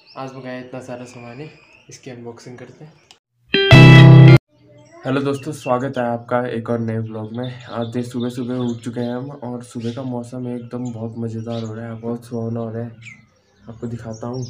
आज मंगाया इतना सारा सामान है, इसकी अनबॉक्सिंग करते हैं। हेलो दोस्तों, स्वागत है आपका एक और नए ब्लॉग में। आज देर सुबह सुबह उठ चुके हैं हम और सुबह का मौसम एकदम बहुत मज़ेदार हो रहा है, बहुत सुहावना हो रहा है। आपको दिखाता हूँ।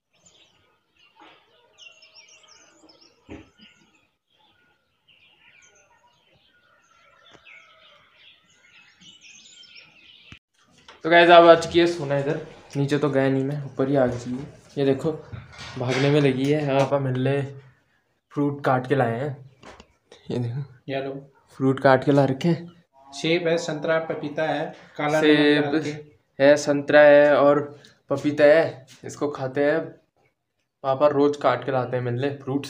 तो गाइस आप आ चुकी है सोना इधर। नीचे तो गया नहीं मैं, ऊपर ही आ गई है। ये देखो भागने में लगी है। यहाँ पर मिलने फ्रूट काट के लाए हैं। ये देखो, ये लो, फ्रूट काट के ला रखे हैं। सेब है, संतरा, पपीता है, काला नमक सेब डाल के। है, संतरा है और पपीता है। इसको खाते हैं। पापा रोज काट के लाते हैं मिलने फ्रूट्स।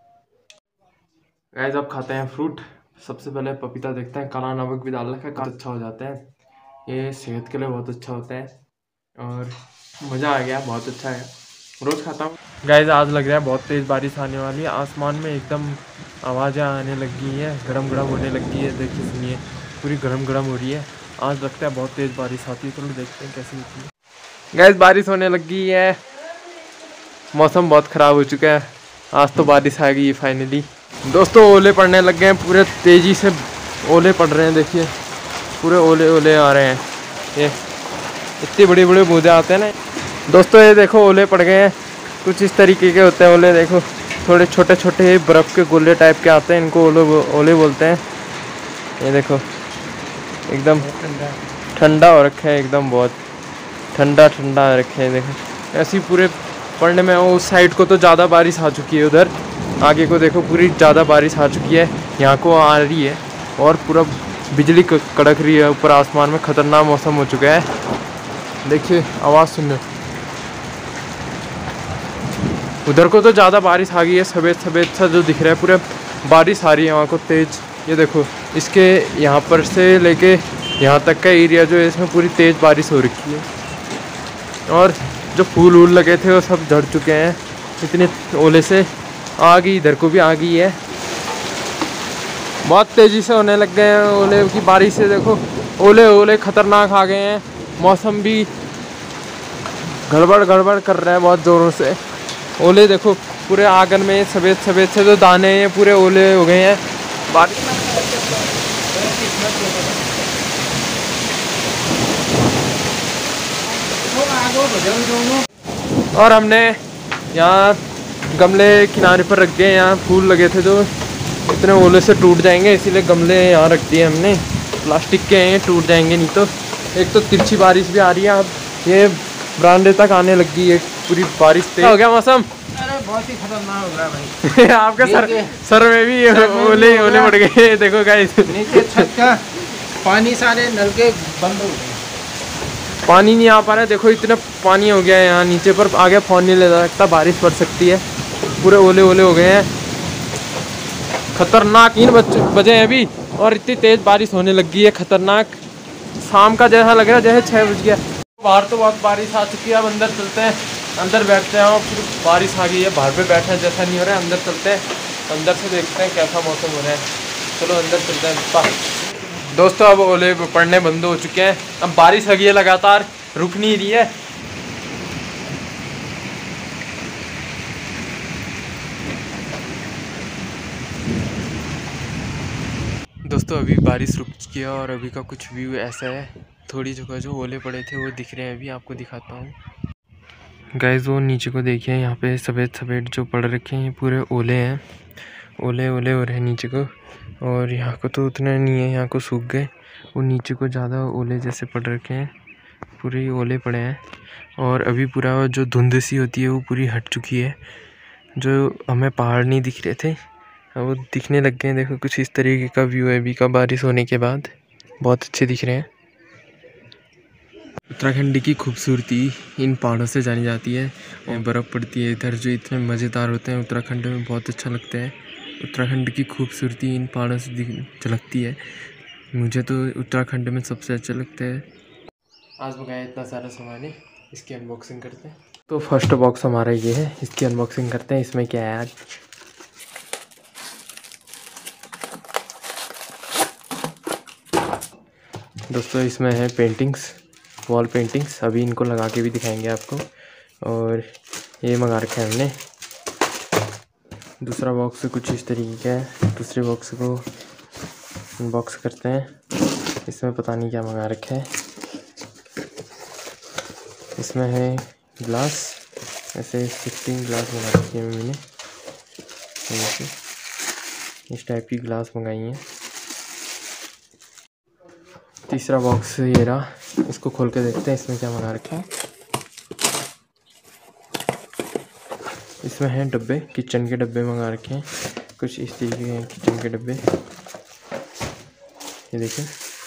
गाइस अब खाते हैं फ्रूट। सबसे पहले पपीता देखते हैं। काला नमक भी डाल रखा है, काफी अच्छा हो जाता है। ये सेहत के लिए बहुत अच्छा होता है और मज़ा आ गया, बहुत अच्छा है। रोज़ खाता हूँ। गाइस आज लग रहा है बहुत तेज़ बारिश आने वाली है। आसमान में एकदम आवाज़ें आने लग गई हैं, गरम गरम होने लग गई है। देखिए सुनिए, पूरी गरम गरम हो रही है। आज लगता है बहुत तेज़ बारिश आती है। चलो देखते हैं कैसी होती है। गाइस बारिश होने लग गई है। मौसम बहुत ख़राब हो चुका है। आज तो बारिश आ गई है फाइनली। दोस्तों ओले पड़ने लग गए हैं, पूरे तेज़ी से ओले पड़ रहे हैं। देखिए पूरे ओले ओले आ रहे हैं। ये इतनी बड़ी बड़ी बूंदे आते हैं ना दोस्तों। ये देखो ओले पड़ गए हैं। कुछ इस तरीके के होते हैं ओले। देखो थोड़े छोटे छोटे बर्फ़ के गोले टाइप के आते हैं, इनको ओले बोलते हैं। ये देखो एकदम ठंडा हो रखा है, एकदम बहुत ठंडा ठंडा रखे हैं। देखो ऐसे ही पूरे पड़ने में। उस साइड को तो ज़्यादा बारिश आ चुकी है, उधर आगे को देखो पूरी ज़्यादा बारिश आ चुकी है। यहाँ को आ रही है और पूरा बिजली कड़क रही है ऊपर आसमान में। ख़तरनाक मौसम हो चुका है। देखिए आवाज़ सुनो। उधर को तो ज़्यादा बारिश आ गई है। सफ़ेद सफ़ेद सा जो दिख रहा है, पूरा बारिश आ रही है वहाँ को तेज़। ये देखो इसके यहाँ पर से लेके यहाँ तक का एरिया जो है, इसमें पूरी तेज़ बारिश हो रखी है। और जो फूल वूल लगे थे वो सब झड़ चुके हैं इतने ओले से। आ गई इधर को भी आ गई है। बहुत तेज़ी से होने लग गए हैं ओले की बारिश से। देखो ओले ओले ख़तरनाक आ गए हैं। मौसम भी गड़बड़ गड़बड़ कर रहा है बहुत ज़ोरों से। ओले देखो पूरे आंगन में सफ़ेद सफ़ेद से जो दाने हैं पूरे ओले हो गए हैं बारिश। और हमने यहाँ गमले किनारे पर रख दिए। यहाँ फूल लगे थे जो इतने ओले से टूट जाएंगे, इसीलिए गमले यहाँ रख दिए हमने। प्लास्टिक के हैं, टूट जाएंगे नहीं तो। एक तो तिरछी बारिश भी आ रही है। अब ये बरामदे तक आने लग गई है पूरी बारिश। तेज हो गया मौसम। अरे बहुत ही खतरनाक हो रहा है भाई। आपका सर में भी ओले ओले पड़ गए। देखो गाइस नीचे छत का पानी, सारे नलके बंद हो गए, पानी नहीं आ पा रहा है। देखो इतना पानी हो गया है यहाँ नीचे पर। आगे फोन नहीं ले सकता, बारिश पड़ सकती है। पूरे ओले ओले हो गए हैं, खतरनाक। 3 बजे हैं अभी और इतनी तेज़ बारिश होने लग गई है, खतरनाक। शाम का जैसा लग रहा है जैसे 6 बज गया। बाहर तो बहुत बारिश आ चुकी है। अब अंदर चलते हैं, अंदर बैठते हैं। और फिर बारिश आ गई है, बाहर पे बैठने जैसा नहीं हो रहा है। अंदर चलते हैं, अंदर से देखते हैं कैसा मौसम हो रहा है। चलो अंदर चलते हैं। दोस्तों अब ओले पड़ने बंद हो चुके हैं। अब बारिश लगी है लगातार, रुक नहीं रही है। दोस्तों अभी बारिश रुक चुकी है और अभी का कुछ व्यू ऐसा है। थोड़ी जगह जो ओले पड़े थे वो दिख रहे हैं, अभी आपको दिखाता हूँ। गाइस वो नीचे को देखिए, यहाँ पे सफ़ेद सफ़ेद जो पड़ रखे हैं, ये पूरे ओले हैं। ओले ओले हो रहे हैं नीचे को। और यहाँ को तो उतना नहीं है, यहाँ को सूख गए। वो नीचे को ज़्यादा ओले जैसे पड़ रखे हैं, पूरे ओले पड़े हैं। और अभी पूरा जो धुंध सी होती है वो पूरी हट चुकी है। जो हमें पहाड़ नहीं दिख रहे थे अब वो दिखने लग गए हैं। देखो कुछ इस तरीके का व्यू है अभी का बारिश होने के बाद। बहुत अच्छे दिख रहे हैं। उत्तराखंड की खूबसूरती इन पहाड़ों से जानी जाती है। बर्फ़ पड़ती है इधर जो इतने मज़ेदार होते हैं उत्तराखंड में, बहुत अच्छा लगता है। उत्तराखंड की खूबसूरती इन पहाड़ों से झलकती है। मुझे तो उत्तराखंड में सबसे अच्छा लगता है। आज मंगाया इतना सारा सामान है, इसकी अनबॉक्सिंग करते हैं। तो फर्स्ट बॉक्स हमारा ये है, इसकी अनबॉक्सिंग करते हैं। इसमें क्या है आज? दोस्तों इसमें है पेंटिंग्स, वॉल पेंटिंग्स। अभी इनको लगा के भी दिखाएंगे आपको। और ये मंगा रखा है हमने। दूसरा बॉक्स कुछ इस तरीके का है। दूसरे बॉक्स को अनबॉक्स करते हैं। इसमें पता नहीं क्या मंगा रखा है। इसमें है ग्लास, ऐसे 16 ग्लास मंगा रखी है मैंने। इस टाइप की ग्लास मंगाई है। तीसरा बॉक्स ये रहा, इसको खोल के देखते हैं इसमें क्या मंगा रखा है। इसमें हैं डब्बे, किचन के डब्बे मंगा रखे हैं। कुछ इस तरीके के हैं किचन के डब्बे। ये देखिए,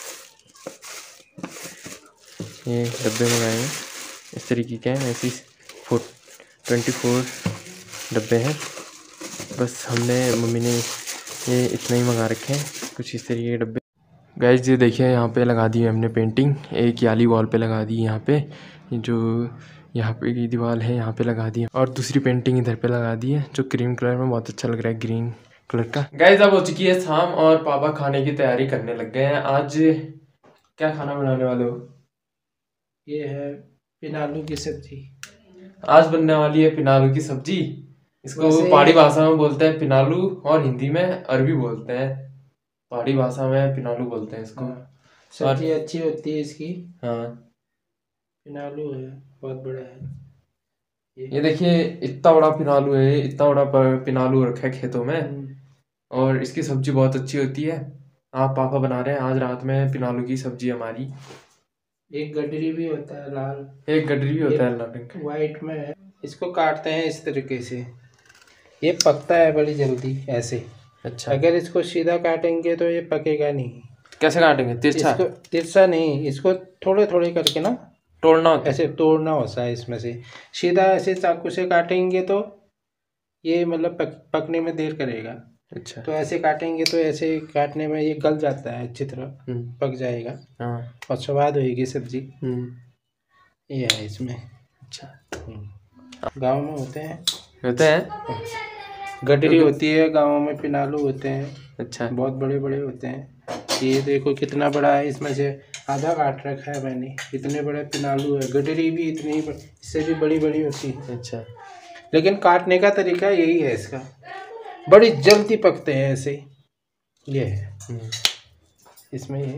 ये डब्बे मंगाए हैं इस तरीके के हैं। ऐसी 24 डब्बे हैं। बस हमने, मम्मी ने ये इतना ही मंगा रखे हैं, कुछ इस तरीके के डब्बे। गाइस ये देखिए, यहाँ पे लगा दी है हमने पेंटिंग। एक याली वॉल पे लगा दी है, यहाँ पे जो यहाँ पे की दीवार है यहाँ पे लगा दी है, और दूसरी पेंटिंग इधर पे लगा दी है जो क्रीम कलर में बहुत अच्छा लग रहा है, ग्रीन कलर का। गाइस अब हो चुकी है शाम और पापा खाने की तैयारी करने लग गए हैं। आज क्या खाना बनाने वाले हो? ये है पिनालू की सब्जी। आज बनने वाली है पिनालू की सब्जी। इसको वैसे पहाड़ी भाषा में बोलते हैं पिनालू, और हिंदी में अरबी बोलते हैं। पहाड़ी भाषा में पिनालू बोलते हैं इसको। सब्जी अच्छी होती है इसकी। हाँ, पिनालू है, बहुत बड़ा है ये देखिए, इतना बड़ा पिनालू है, इतना बड़ा पिनालू रखा है खेतों में, और इसकी सब्जी बहुत अच्छी होती है। आप पापा बना रहे हैं आज रात में पिनालू की सब्जी हमारी। एक गडरी भी होता है लाल, एक गडरी भी होता है लाल रंग का। वाइट में है। इसको काटते हैं इस तरीके से, ये पकता है बड़ी जल्दी ऐसे। अच्छा, अगर इसको सीधा काटेंगे तो ये पकेगा नहीं। कैसे काटेंगे? तिरछा? इसको तिरछा नहीं, इसको थोड़े थोड़े करके ना तोड़ना होता है? ऐसे तोड़ना होता है इसमें से। सीधा ऐसे चाकू से काटेंगे तो ये मतलब पकने में देर करेगा। अच्छा, तो ऐसे काटेंगे तो ऐसे काटने में ये गल जाता है, अच्छी तरह पक जाएगा। हाँ, और स्वाद होएगी सब्जी। ये है इसमें। अच्छा, गांव में होते हैं गडरी होती है, गांव में पिनालू होते हैं। अच्छा, बहुत बड़े बड़े होते हैं। ये देखो कितना बड़ा है, इसमें से आधा काट रखा है मैंने। इतने बड़े पिनालू है। गडरी भी इतनी इससे भी बड़ी बड़ी होती है। अच्छा, लेकिन काटने का तरीका यही है इसका, बड़ी जल्दी पकते हैं ऐसे। ये है इसमें, ये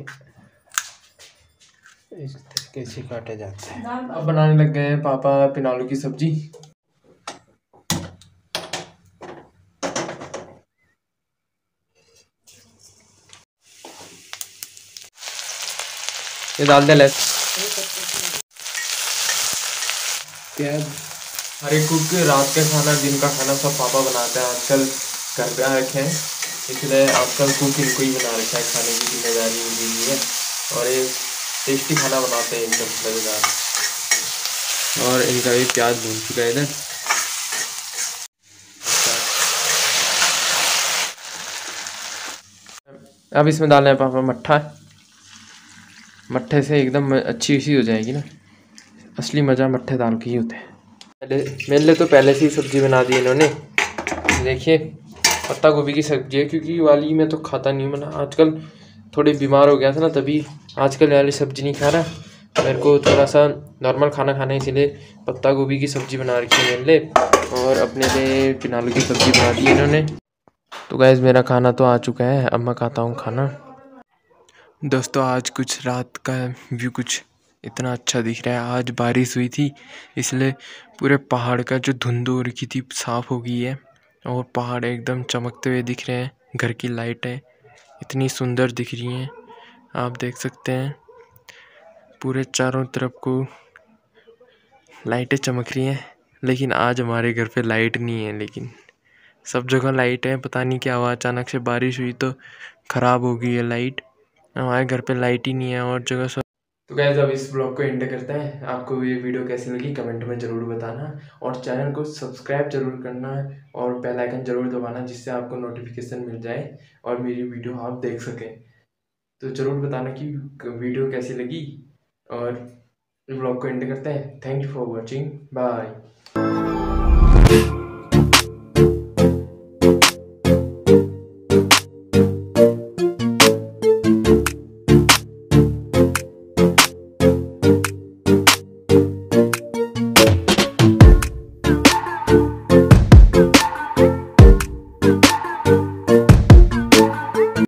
इस तरीके से काटा जाता है। अब बनाने लग गए हैं पापा पिनालू की सब्जी। ये डाल दे प्याज। हर एक कुक रात का खाना, दिन का खाना सब पापा बनाते हैं आजकल। घर पे आ रखे हैं, इसलिए आजकल कुक इनको ही बना रखा है, खाने की जिम्मेदारी इनकी ही है। और ये टेस्टी खाना बनाते हैं एकदम मज़ेदार। और इनका भी प्याज भून चुका है इधर। अब इसमें डालना है पापा मट्ठा। मट्ठे से एकदम अच्छी सी हो जाएगी ना। असली मज़ा मट्ठे दाल की ही होता है। मेरे लिए तो पहले से ही सब्ज़ी बना दी इन्होंने। देखिए, पत्ता गोभी की सब्ज़ी है, क्योंकि वाली मैं तो खाता नहीं हूँ। आजकल थोड़े बीमार हो गया था ना, तभी आजकल वाली सब्ज़ी नहीं खा रहा। मेरे को थोड़ा सा नॉर्मल खाना खाना है, इसीलिए पत्ता गोभी की सब्ज़ी बना रखी है मेरे लिए। और अपने लिए पिनालू की सब्ज़ी बना दी है इन्होंने। तो गाइस मेरा खाना तो आ चुका है, अब मैं खाता हूँ खाना। दोस्तों आज कुछ रात का व्यू कुछ इतना अच्छा दिख रहा है। आज बारिश हुई थी, इसलिए पूरे पहाड़ का जो धुंध हो रखी थी साफ़ हो गई है, और पहाड़ एकदम चमकते हुए दिख रहे हैं। घर की लाइटें इतनी सुंदर दिख रही हैं, आप देख सकते हैं। पूरे चारों तरफ को लाइटें चमक रही हैं। लेकिन आज हमारे घर पे लाइट नहीं है, लेकिन सब जगह लाइट है। पता नहीं क्या हुआ, अचानक से बारिश हुई तो ख़राब हो गई है लाइट। हमारे घर पे लाइट ही नहीं है और जगह सब। तो गाइस अब इस ब्लॉग को एंड करते हैं। आपको ये वीडियो कैसी लगी कमेंट में ज़रूर बताना, और चैनल को सब्सक्राइब जरूर करना और बेल आइकन ज़रूर दबाना, जिससे आपको नोटिफिकेशन मिल जाए और मेरी वीडियो आप देख सकें। तो ज़रूर बताना कि वीडियो कैसी लगी, और ब्लॉग को एंड करते हैं। Thank you for watching, bye.